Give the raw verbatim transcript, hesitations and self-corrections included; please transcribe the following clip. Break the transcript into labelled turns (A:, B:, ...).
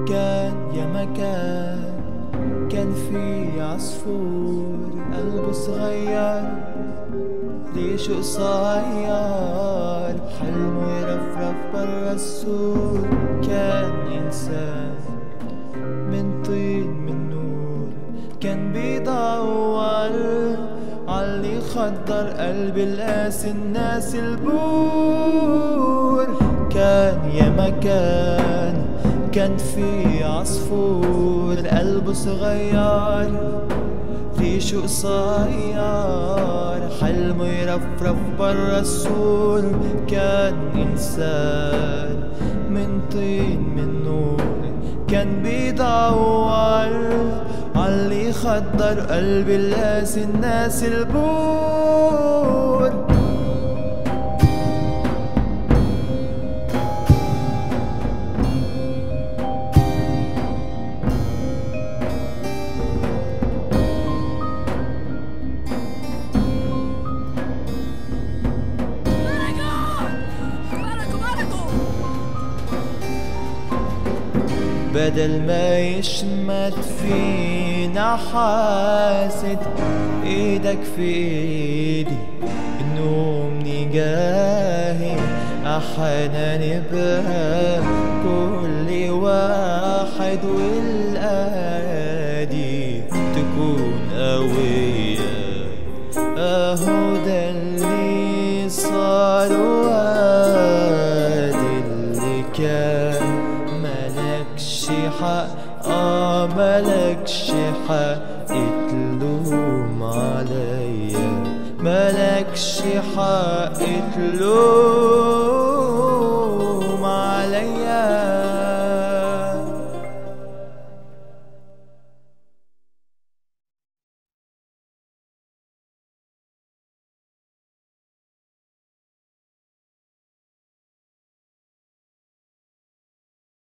A: كان يا مكان كان في عصفور قلبه صغير ريشه قصير حلمه يرفرف برا السور. كان إنسان من طين من نور كان بيدور عاللي خدر قلب القاسي الناس البور. كان يا مكان كان في عصفور قلبه صغير ريشه قصير حلمه يرفرف برا السور. كان إنسان من طين من نور كان بيدور عاللي خدر قلب القاسي الناس البور. بدل ما يشمت فينا حاسد ايدك في ايدي النوم نجاهي احنا نبقى كل واحد والآدي تكون قوية. اهو ده اللي صار وادي اللي كان ملكش حق اه ملكش حق تلوم عليا ملكش حق تلوم